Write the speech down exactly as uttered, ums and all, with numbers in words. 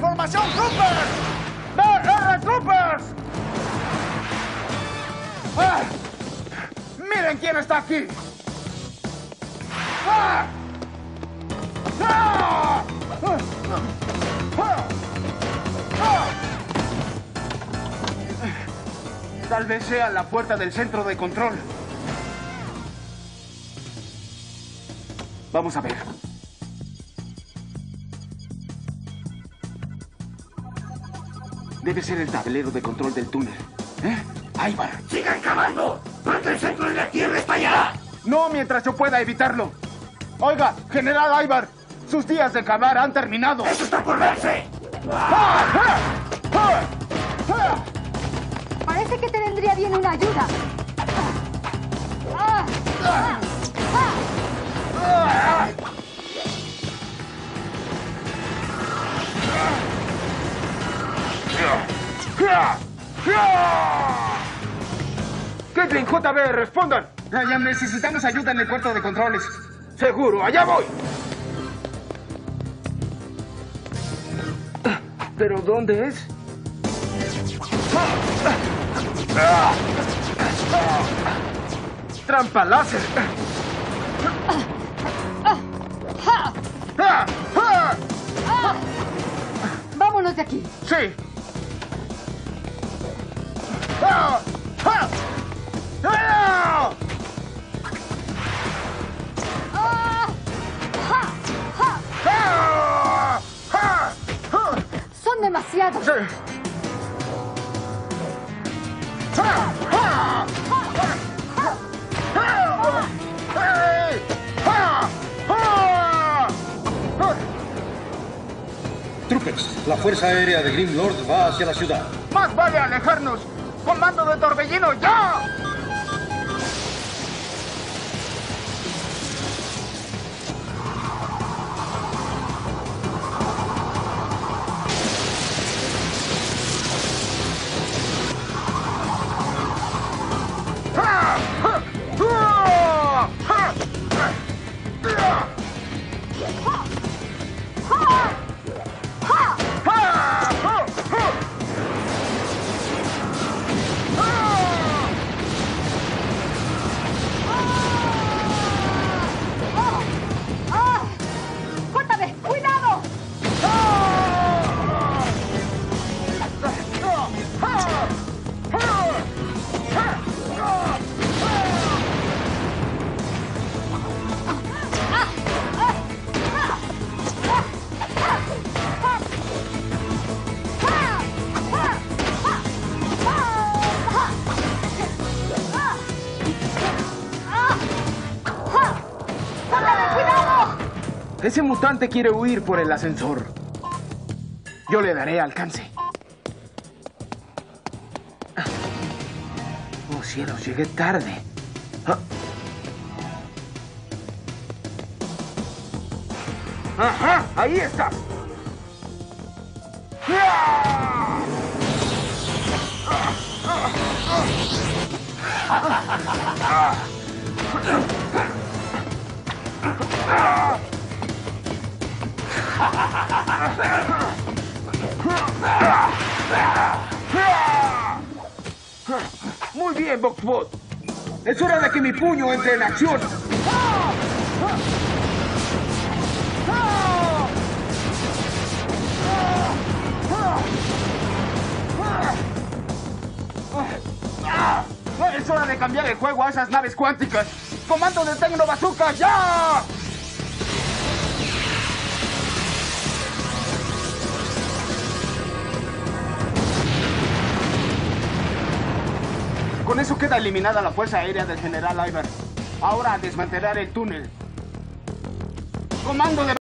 ¡Formación Troopers! ¡B R Troopers! ¡Ah! ¡Miren quién está aquí! ¡Ah! ¡Ah! ¡Ah! ¡Ah! ¡Ah! Tal vez sea la puerta del centro de control. Vamos a ver. Debe ser el tablero de control del túnel. ¿Eh? Ivar. ¡Sigan cavando! ¡Porque el centro de la Tierra está allá! No mientras yo pueda evitarlo. Oiga, General Ivar, sus días de cavar han terminado. ¡Eso está por verse! ¡Ah! ¡Ah! ¡Ah! ¡Ah! Parece que te vendría bien una ayuda. ¡Ah! ¡Ah! ¡Ah! ¡Ah! Gatling, J B, respondan. Ya necesitamos ayuda en el puerto de controles. Seguro, allá voy. ¿Pero dónde es? Trampa láser. Vámonos de aquí. Sí. ¡Ah! ¡Ah! ¡Ah! ¡Ah! ¡Ja! ¡Ja! ¡Ah! ¡Ah! ¡Ah! Son demasiados. Sí. ¡Ah! ¡Ah! Troopers, la Fuerza Aérea de Grim Lord va hacia la ciudad. ¡Más vale alejarnos! ¡Comando de Torbellino, ya! Ese mutante quiere huir por el ascensor. Yo le daré alcance. Oh, cielos, llegué tarde. Ah. ¡Ajá! ¡Ahí está! Muy bien, Boxbot. Es hora de que mi puño entre en acción. Es hora de cambiar el juego a esas naves cuánticas. ¡Comando de Tecno Bazooka, ya! Con eso queda eliminada la Fuerza Aérea del General Ivar. Ahora a desmantelar el túnel. Comando de